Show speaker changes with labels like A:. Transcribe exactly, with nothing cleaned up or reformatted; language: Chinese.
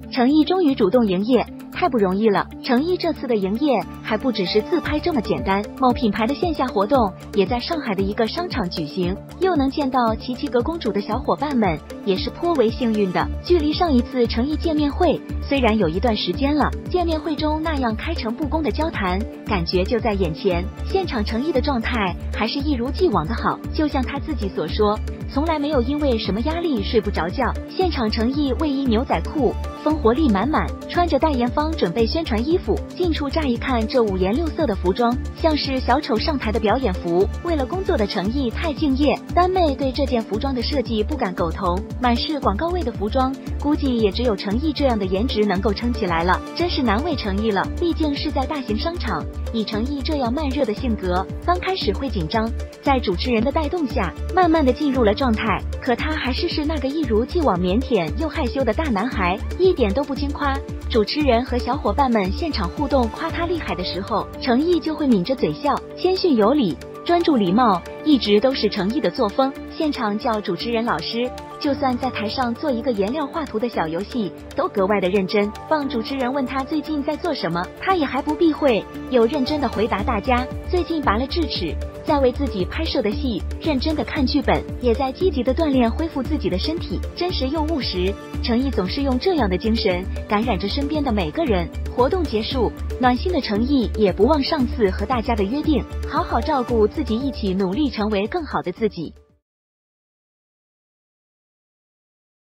A: 程毅终于主动营业，太不容易了。程毅这次的营业还不只是自拍这么简单，某品牌的线下活动也在上海的一个商场举行，又能见到琪琪阁公主的小伙伴们，也是颇为幸运的。距离上一次程毅见面会虽然有一段时间了，见面会中那样开诚布公的交谈，感觉就在眼前。现场程毅的状态还是一如既往的好，就像他自己所说，从来没有因为什么压力睡不着觉。现场程毅卫衣牛仔裤，风活力满满，穿着代言方准备宣传衣服，近处乍一看这五颜六色的服装，像是小丑上台的表演服。为了工作的程毅太敬业，丹妹对这件服装的设计不敢苟同，满是广告位的服装，估计也只有程毅这样的颜值能够撑起来了，真是难为程毅了。毕竟是在大型商场，以程毅这样慢热的性格，刚开始会紧张，在主持人的带动下，慢慢的进入了状态。可他还是是那个一如既往腼腆又害羞的大男孩，一点都不轻夸。主持人和小伙伴们现场互动夸他厉害的时候，程毅就会抿着嘴笑，谦逊有礼，专注礼貌，一直都是程毅的作风。现场叫主持人老师，就算在台上做一个颜料画图的小游戏，都格外的认真。帮主持人问他最近在做什么，他也还不避讳，有认真的回答大家最近拔了智齿，在为自己拍摄的戏认真的看剧本，也在积极的锻炼恢复自己的身体，真实又务实。程毅总是用这样的精神感染着身边的每个人。活动结束，暖心的程毅也不忘上次和大家的约定，好好照顾自己，一起努力成为更好的自己。